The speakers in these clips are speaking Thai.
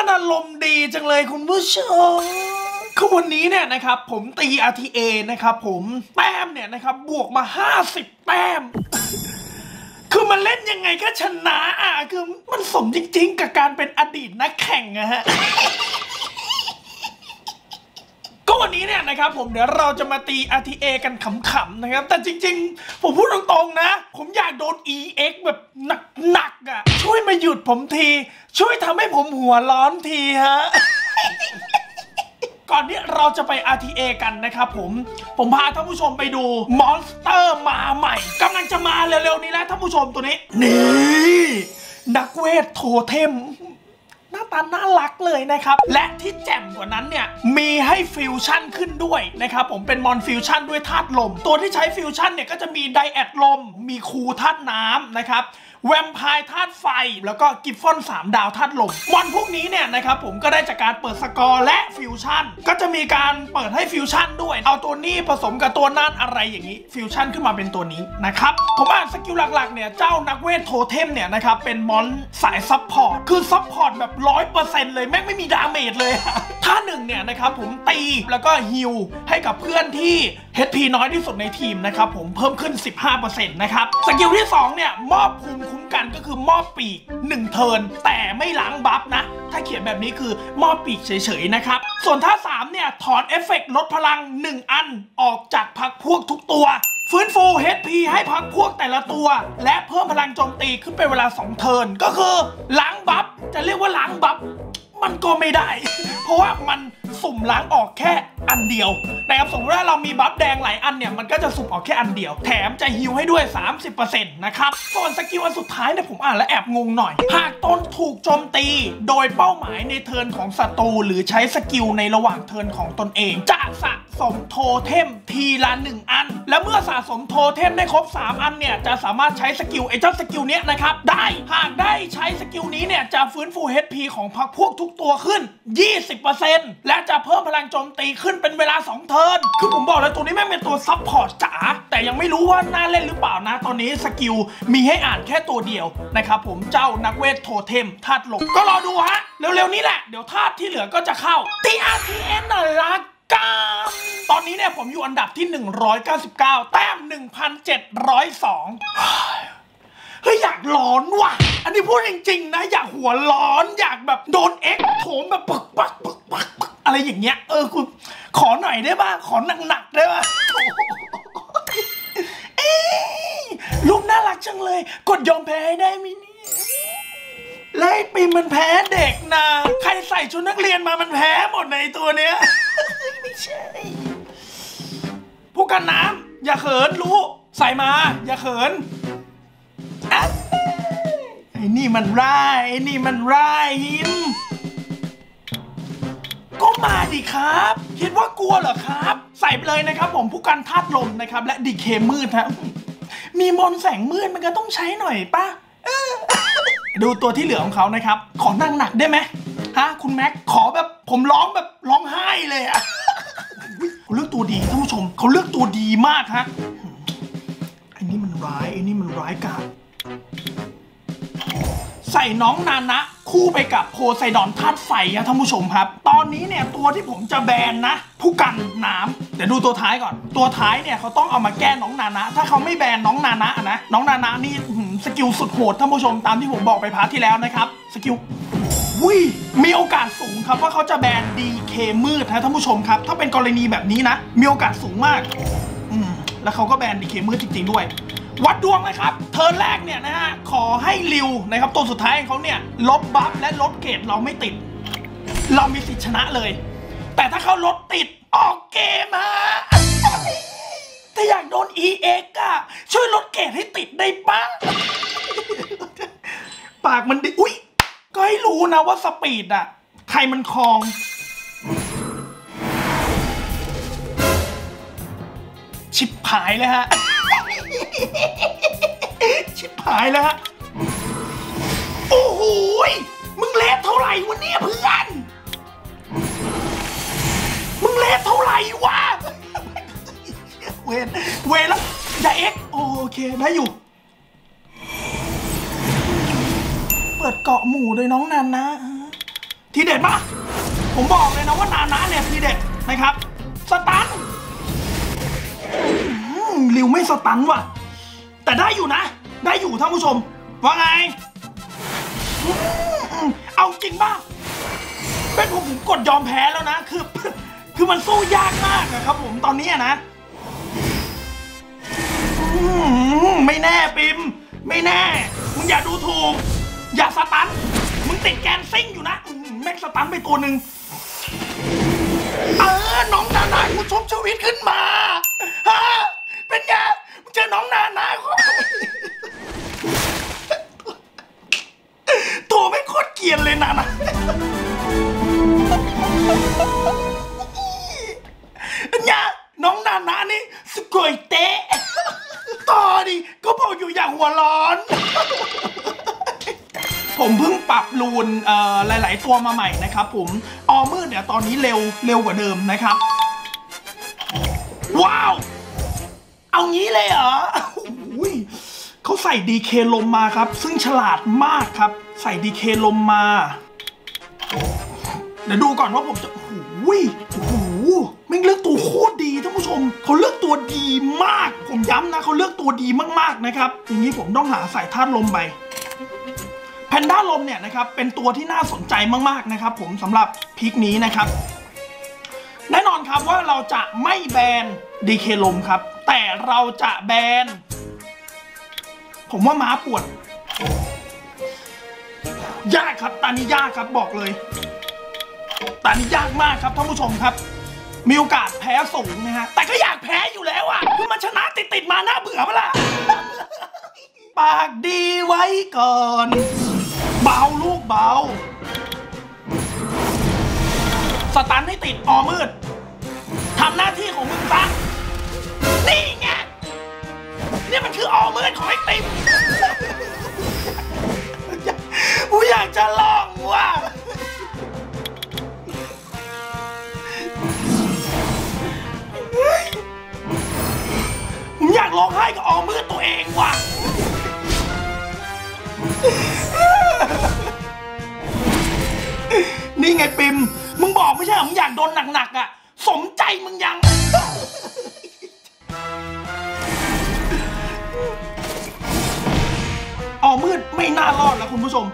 มันอารมณ์ดีจังเลยคุณผู้ชมคือวันนี้เนี่ยนะครับผมตี RTA นะครับผมแต้มเนี่ยนะครับบวกมา50แต้มคือมันเล่นยังไงก็ชนะคือมันสมจริงๆกับการเป็นอดีตนักแข่งอะฮะก็วันนี้เนี่ยนะครับผมเดี๋ยวเราจะมาตี RTA กันขำๆนะครับแต่จริงๆผมพูดตรงๆนะผมอยากโดน EX แบบหนักๆอะช่วยมาหยุดผมทีช่วยทำให้ผมหัวร้อนทีฮะก่อนที่เราจะไป RTA กันนะครับผมพาท่านผู้ชมไปดูมอนสเตอร์มาใหม่กำลังจะมาเร็วๆนี้แล้วท่านผู้ชมตัวนี้นี่นักเวทโทเทมหน้าตาน่ารักเลยนะครับและที่แจ่มกว่านั้นเนี่ยมีให้ฟิวชั่นขึ้นด้วยนะครับผมเป็นมอนฟิวชั่นด้วยธาตุลมตัวที่ใช้ฟิวชั่นเนี่ยก็จะมีไดแอดลมมีคูธาตุน้ำนะครับแวมไพร์ธาตุไฟแล้วก็กิฟฟอน3 ดาวธาตุลมมอนพวกนี้เนี่ยนะครับผมก็ได้จากการเปิดสกอร์และฟิวชั่นก็จะมีการเปิดให้ฟิวชั่นด้วยเอาตัวนี้ผสมกับตัวนั่นอะไรอย่างนี้ฟิวชั่นขึ้นมาเป็นตัวนี้นะครับผมอ่านสกิลหลักๆเนี่ยเจ้านักเวทโทเทมเนี่ยนะครับเป็นมอนสายซับพอร์ตคือซับพอร์ตแบบ 100% เลยแม่งไม่มีดาเมจเลยท่าหนึ่งเนี่ยนะครับผมตีแล้วก็ฮิลให้กับเพื่อนที่ HP น้อยที่สุดในทีมนะครับผมเพิ่มขึ้น 15% นะครับสกิลที่2เนี่ยมอบภูมิคุ้มกันก็คือมอบปีก1เทิร์นแต่ไม่ล้างบัฟนะถ้าเขียนแบบนี้คือมอบปีกเฉยๆนะครับส่วนท่า3เนี่ยถอนเอฟเฟกต์ลดพลัง1อันออกจากพรรคพวกทุกตัวฟื้นฟู HP ให้พรรคพวกแต่ละตัวและเพิ่มพลังโจมตีขึ้นเป็นเวลา2เทิร์นก็คือล้างบัฟจะเรียกว่าล้างบัฟมันก็ไม่ได้เพราะว่ามันสุ่มล้างออกแค่อันเดียวนะครับสมมติว่าเรามีบัฟแดงหลายอันเนี่ยมันก็จะสุ่มออกแค่อันเดียวแถมจะฮิลให้ด้วย 30% นะครับส่วนสกิลอันสุดท้ายเนี่ยผมอ่านแล้วแอบงงหน่อยหากตนถูกโจมตีโดยเป้าหมายในเทิร์นของศัตรูหรือใช้สกิลในระหว่างเทิร์นของตนเองจะสะสมโทเทมทีละ1อันและเมื่อสะสมโทเทมได้ครบ3อันเนี่ยจะสามารถใช้สกิลไอ้เจ้าสกิลเนี้ยนะครับได้หากได้ใช้สกิลนี้เนี่ยจะฟื้นฟู HP ของพรรคพวกทุกตัวขึ้น 20% และจะเพิ่มพลังโจมตีขึ้นเป็นเวลา2เทิร์นคือผมบอกแล้วตัวนี้แม่งเป็นตัวซับพอร์ตจ๋าแต่ยังไม่รู้ว่าน่าเล่นหรือเปล่านะตอนนี้สกิลมีให้อ่านแค่ตัวเดียวนะครับผมเจ้านักเวทโทเทมธาตุลมก็รอดูฮะเร็วๆนี้แหละเดี๋ยวธาตุที่เหลือก็จะเข้าตี RTN น่ารักตอนนี้เนี่ยผมอยู่อันดับที่199แต้ม 1,702 เฮ้ยอยากร้อนว่ะอันนี้พูดจริงๆนะอยากหัวร้อนอยากแบบโดนเอ็กโถมแบบปึกอะไรอย่างเงี้ยคุณขอหน่อยได้ป่ะขอหนักๆได้ป่ะลูกน่ารักจังเลยกดยอมแพ้ให้ได้มินี่ไล่ปีมันแพ้เด็กนะใครใส่ชุดนักเรียนมามันแพ้หมดในตัวเนี้ยไม่ใช่ผู้กันน้ำอย่าเขินรู้ใส่มาอย่าเขินไอ้นี่มันร้ายไอ้นี่มันร้ายหิมก็มาดิครับคิดว่ากลัวเหรอครับใส่ไปเลยนะครับผมผู้กันธาตุลมนะครับและดีเคมืดครับมีมนแสงมืดมันก็ต้องใช้หน่อยป่ะดูตัวที่เหลือของเขานะครับขอนั่งหนักได้ไหมฮะคุณแม็กขอแบบผมร้องแบบร้องไห้เลยอ่ะเขาเลือกตัวดีท่านผู้ชมเขาเลือกตัวดีมากฮะไอ้นี่มันร้ายกาจใส่น้องนานะคู่ไปกับโพไซดอนธาตุไฟนะท่านผู้ชมครับตอนนี้เนี่ยตัวที่ผมจะแบนนะผู้กันน้ำเดี๋ยวดูตัวท้ายก่อนตัวท้ายเนี่ยเขาต้องเอามาแก้น้องนานะถ้าเขาไม่แบนน้องนานะนะน้องนานะนี่สกิลสุดโหดท่านผู้ชมตามที่ผมบอกไปพาร์ทที่แล้วนะครับสกิลมีโอกาสสูงครับว่าเขาจะแบน DK มืดนะท่านผู้ชมครับถ้าเป็นกรณีแบบนี้นะมีโอกาสสูงมากแล้วเขาก็แบน DK มืดจริงๆด้วยวัดดวงนะครับเทิร์นแรกเนี่ยนะฮะขอให้ริวนะครับตัวสุดท้ายของเขาเนี่ยลบบัฟและลดเกรดเราไม่ติดเรามีสิทธิชนะเลยแต่ถ้าเขาลดติดออกเกมฮะถ้าอยากโดน EX อะช่วยลดเกรดให้ติดได้ปะปากมันดิอุ๊ยก็ให้รู้นะว่าสปีดอะใครมันคลองชิบหายเลยฮะชิบหายแล้วฮะโอ้โหมึงเลทเท่าไหร่วะเนี่ยเพื่อนมึงเลทเท่าไหร่วะเวรแล้วอย่าเอ็กโอเคได้อยู่เปิดเกาะหมู่โดยน้องนันนะทีเด็ดปะผมบอกเลยนะว่านานะเนี่ยทีเด็ดนะครับสตันริวไม่สตันว่ะแต่ได้อยู่นะได้อยู่ท่านผู้ชมว่าไงเอาจริงป่ะเป็นผมกดยอมแพ้แล้วนะคือมันสู้ยากมากนะครับผมตอนนี้นะไม่แน่ปิมไม่แน่มึงอย่าดูถูกอย่าสตันมึงติดแกนซิ่งอยู่นะแม็กสตันไปตัวหนึ่งน้องนานากูชกชีวิตขึ้นมาฮะเป็นไงมึงเจอน้องนานาตัวไม่โคตรเกลียนเลยนานาเนี่ยน้องนานานี่สกอยเตะต่อดิก็บอกอยู่อย่างหัวร้อนผมเพิ่งปรับรูนหลายๆตัวมาใหม่นะครับผมออมืดเนี่ยตอนนี้เร็วกว่าเดิมนะครับว้าวเอางี้เลยเหรอเขาใส่ดีเคลมมาครับซึ่งฉลาดมากครับใส่ดีเคลมมาเดี๋ยวดูก่อนว่าผมจะโอ้โหแม่งเลือกตัวโคตรดีท่านผู้ชมเขาเลือกตัวดีมากผมย้ำนะเขาเลือกตัวดีมากๆนะครับอย่างนี้ผมต้องหาใส่ธาตุลมไปแพนด้าลมเนี่ยนะครับเป็นตัวที่น่าสนใจมากๆนะครับผมสำหรับพิกนี้นะครับแน่นอนครับว่าเราจะไม่แบนดีเคลมครับแต่เราจะแบนผมว่าม้าปวดยากครับตานี้ยากครับบอกเลยตานี้ยากมากครับท่านผู้ชมครับมีโอกาสแพ้สูงนะฮะแต่ก็อยากแพ้อยู่แล้วอ่ะคือมันชนะติดมาน่าเบื่อปะล่ะปากดีไว้ก่อนเบาลูกเบาสตันให้ติดอมืดทำหน้าที่ของมึงซะนี่ไงเนี่ยมันคืออมืดของไอ้ติ๊มกูอยากจะลองว่ะผมอยากร้องไห้กับอมืดตัวเองว่ะนี่ไงปิมมึงบอกไม่ใช่เหรอมึงอยากโดนหนักๆอ่ะสมใจมึงยังมืดไม่น่ารอดแล้วคุณผู้ชม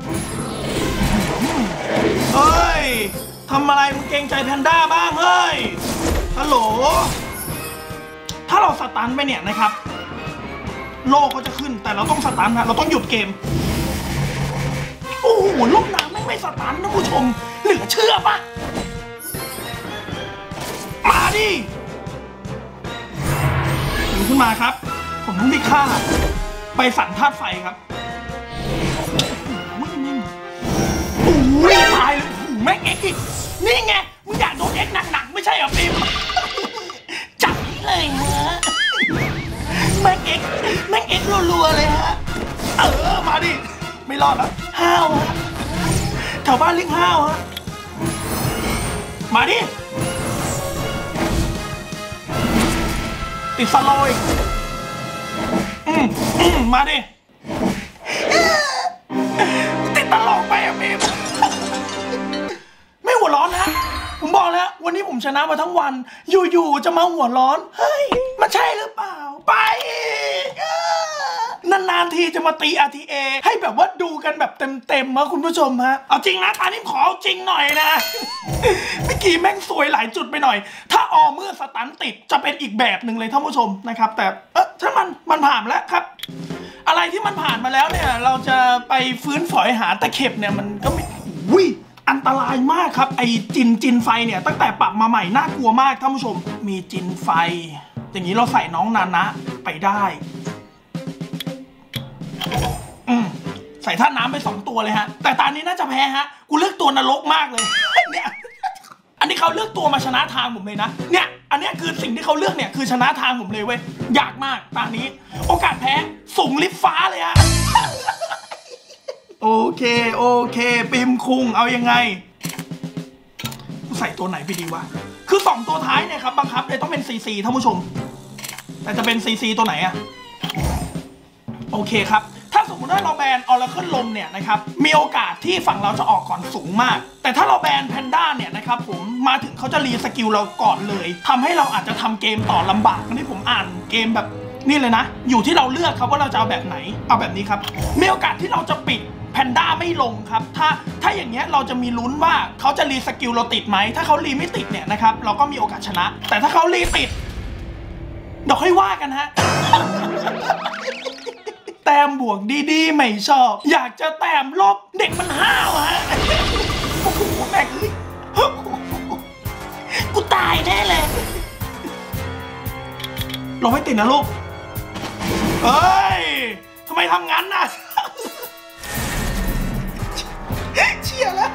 เฮ้ยทำอะไรมึงเกรงใจแพนด้าบ้างเฮ้ยฮัลโหลถ้าเราสตันไปเนี่ยนะครับโลกเขาจะขึ้นแต่เราต้องสตันนะเราต้องหยุดเกมโอ้โหลูกน้ำไม่สตันนะผู้ชมเหลือเชื่อปะมาดิถึงขึ้นมาครับผมต้องไปฆ่าไปสั่นธาตุไฟครับโอ้ยตายเลยแม่งเอ็กซ์นี่ไงมึงอยากโดนเอ็กซ์หนักๆไม่ใช่เหรอปิมจับนี้เลยฮะแม่งเอ็กซ์รัวๆเลยฮะมาดิไม่รอดแล้วห้าวฮะแถวบ้านเรียกห้าวฮะมาดิติดสโลยมาดิติดตลกไปอะมิมไม่หัวร้อนนะผมบอกแล้ววันนี้ผมชนะมาทั้งวันอยู่ๆจะมาหัวร้อนเฮ้ยมันใช่หรือเปล่าไปนานๆทีจะมาตี RTA ให้แบบว่าดูกันแบบเต็มๆนะคุณผู้ชมฮะเอาจริงนะตอนนี้ขอเอาจริงหน่อยนะเมื่อกี้แม่งสวยหลายจุดไปหน่อยถ้าเมื่อสตันติดจะเป็นอีกแบบหนึ่งเลยท่านผู้ชมนะครับแต่ถ้ามันผ่านแล้วครับอะไรที่มันผ่านมาแล้วเนี่ยเราจะไปฟื้นฝอยหาตะเข็บเนี่ยมันก็ไม่อันตรายมากครับไอจินไฟเนี่ยตั้งแต่ปรับมาใหม่น่ากลัวมากท่านผู้ชมมีจินไฟอย่างนี้เราใส่น้องนานะไปได้ใส่ท่าน้ำไป2ตัวเลยฮะแต่ตอนนี้น่าจะแพ้ฮะกูเลือกตัวนรกมากเลยเนี่ยอันนี้เขาเลือกตัวมาชนะทางผมเลยนะเนี่ยอันนี้คือสิ่งที่เขาเลือกเนี่ยคือชนะทางผมเลยเว้ยยากมากตอนนี้โอกาสแพ้สูงลิฟฟ้าเลยฮะโอเคปิมคุงเอายังไงใส่ตัวไหนไปดีวะคือ2ตัวท้ายเนี่ยครับบังคับเลยต้องเป็นCCท่านผู้ชมแต่จะเป็นCCตัวไหนอะโอเคครับถ้าสมมติว่าเราแบนออราเคิลลมเนี่ยนะครับมีโอกาสที่ฝั่งเราจะออกก่อนสูงมากแต่ถ้าเราแบนแพนด้าเนี่ยนะครับผมมาถึงเขาจะรีสกิลเราก่อนเลยทำให้เราอาจจะทำเกมต่อลำบากที่ผมอ่านเกมแบบนี่เลยนะอยู่ที่เราเลือกครับว่าเราจะเอาแบบไหนเอาแบบนี้ครับมีโอกาสที่เราจะปิดแพนด้าไม่ลงครับถ้าอย่างเงี้ยเราจะมีลุ้นว่าเขาจะรีสกิลเราติดไหมถ้าเขารีไม่ติดเนี่ยนะครับเราก็มีโอกาสชนะแต่ถ้าเขารีติดเดี๋ยวค่อยว่ากันฮะ แต้มบวกดีๆไม่ชอบอยากจะแต้มลบเด็กมันห้าวฮะโอ้โหแม่งกูตายแน่เลยลงไม่ติดนะลูกเฮ้ยทำไมทำงั้นน่ะเชี่ยแล้ว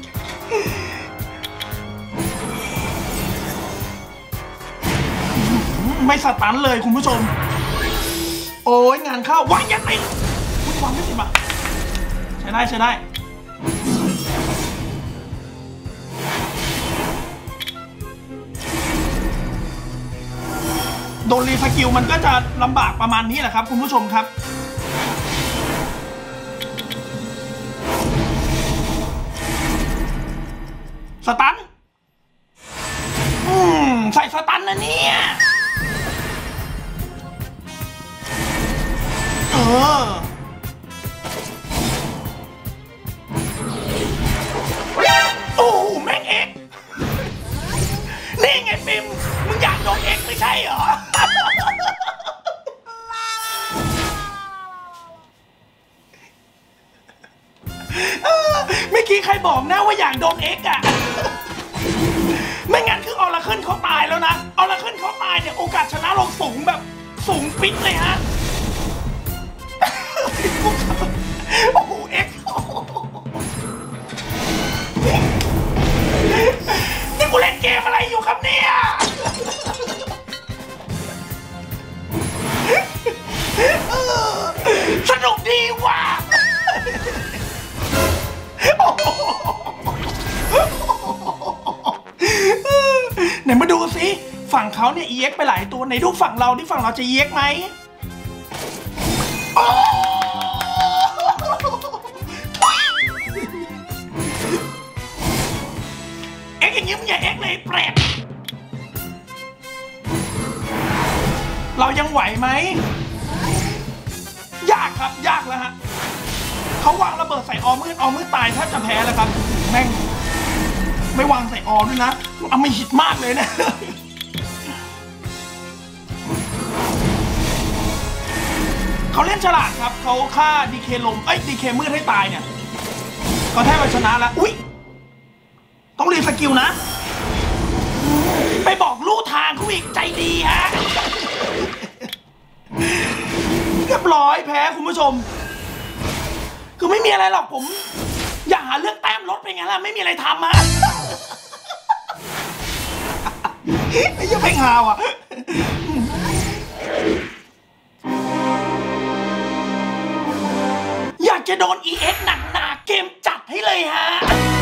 ไม่สตันเลยคุณผู้ชมโอ้ยงานเข้าวางยังไงวางไม่ติดป่ะใช้ได้โดนรีสกิลมันก็จะลำบากประมาณนี้แหละครับคุณผู้ชมครับสตันใส่สตันนะเนี่ยโอ้แม่งเอ็กนี่ไงปิมมึงอยากโดนเอ็กไม่ใช่เหรอเมื่อกี้ใครบอกนะว่าอยากโดนเอ็กอะไม่งั้นคือออราเคิลเขาตายแล้วนะออราเคิลเขาตายเนี่ยโอกาสชนะลงสูงแบบสูงปิ๊ดเลยฮะโอ้โหเอ็กนี่กูเล่นเกมอะไรอยู่ครับเนี่ยสนุกดีว่ะไหนมาดูสิฝั่งเขาเนี่ย EX ไปหลายตัวไหนดูฝั่งเราที่ฝั่งเราจะ EX ไหมเอ็กอย่างนี้มึงอย่าเอ็กเลยเปรตเรายังไหวไหมยากครับยากแล้วฮะเขาวางระเบิดใส่อมืดตายแทบจะแพ้แล้วครับแม่งไม่วางใส่ด้วยนะเอาไม่หิดมากเลยนะเขาเล่นฉลาดครับเขาฆ่าดีเคลมดีเคมืดให้ตายเนี่ยก็แทบจะชนะแล้วอุ๊ยต้องรีสกิลนะไปบอกลู่ทางเขาอีกใจดีฮะเรียบร้อยแพ้คุณผู้ชมคือไม่มีอะไรหรอกผมอยากหาเรื่องแต้มลดไปไงล่ะไม่มีอะไรทำฮะไอ้ยังเพลงฮาวอ่ะอยากจะโดน EX หนักๆเกมจัดให้เลยฮะ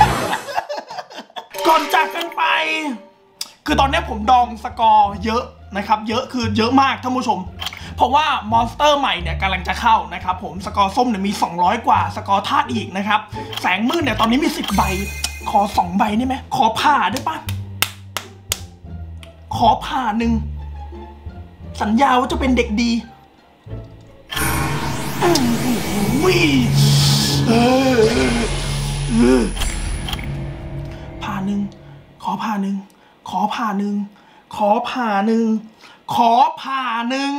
ก่อนจากกันไปคือตอนนี้ผมดองสกอร์เยอะนะครับเยอะคือเยอะมากท่านผู้ชมเพราะว่ามอนสเตอร์ใหม่เนี่ยกำลังจะเข้านะครับผมสกอร์ส้มเนี่ยมี200กว่าสกอร์ธาตุอีกนะครับแสงมืดเนี่ยตอนนี้มี10ใบขอ2ใบได้ไหมขอผ่าได้ปะขอผ่าหนึ่งสัญญาว่าจะเป็นเด็กดีผ่าหนึ่งขอผ่าหนึ่งขอผ่าหนึ่งขอผ่าหนึ่งขอผ่าหนึ่ง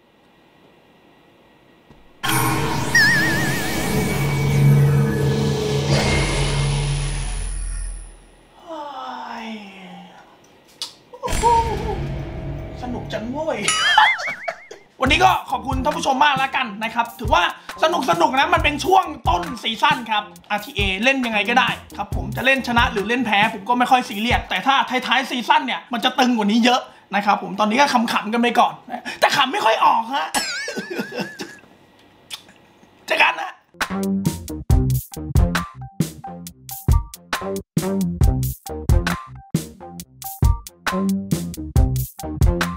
สนุกจังเว้ย วันนี้ก็ขอบคุณท่านผู้ชมมากแล้วกันนะครับถือว่าสนุกนะมันเป็นช่วงต้นซีซั่นครับ RTA เล่นยังไงก็ได้ครับผมจะเล่นชนะหรือเล่นแพ้ผมก็ไม่ค่อยซีเรียสแต่ถ้าท้ายซีซั่นเนี่ยมันจะตึงกว่านี้เยอะนะครับผมตอนนี้ก็ขำๆกันไปก่อนแต่ขำไม่ค่อยออกฮะเจอกันนะ